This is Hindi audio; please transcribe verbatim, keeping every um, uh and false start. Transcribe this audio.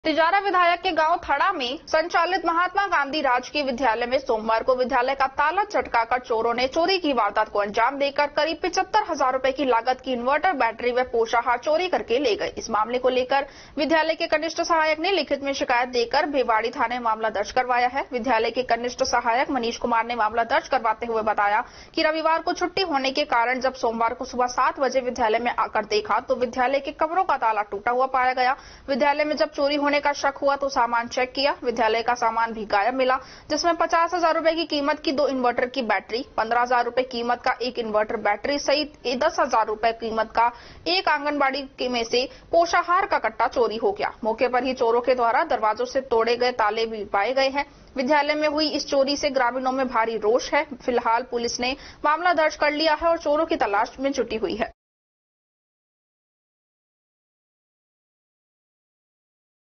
तिजारा विधायक के गांव थड़ा में संचालित महात्मा गांधी राजकीय विद्यालय में सोमवार को विद्यालय का ताला चटकाकर चोरों ने चोरी की वारदात को अंजाम देकर करीब पिचहत्तर हजार रूपए की लागत की इन्वर्टर बैटरी व पोषाहार चोरी करके ले गए। इस मामले को लेकर विद्यालय के कनिष्ठ सहायक ने लिखित में शिकायत देकर भिवाड़ी थाने में मामला दर्ज करवाया है। विद्यालय के कनिष्ठ सहायक मनीष कुमार ने मामला दर्ज करवाते हुए बताया कि रविवार को छुट्टी होने के कारण जब सोमवार को सुबह सात बजे विद्यालय में आकर देखा तो विद्यालय के कमरों का ताला टूटा हुआ पाया गया। विद्यालय में जब चोरी होने का शक हुआ तो सामान चेक किया। विद्यालय का सामान भी गायब मिला, जिसमें पचास हजार रूपए की कीमत की दो इन्वर्टर की बैटरी, पंद्रह हजार रूपए कीमत का एक इन्वर्टर बैटरी सहित दस हजार रूपए कीमत का एक आंगनबाड़ी में से पोषाहार का कट्टा चोरी हो गया। मौके पर ही चोरों के द्वारा दरवाजों से तोड़े गए ताले भी पाए गए हैं। विद्यालय में हुई इस चोरी से ग्रामीणों में भारी रोष है। फिलहाल पुलिस ने मामला दर्ज कर लिया है और चोरों की तलाश में जुटी हुई है।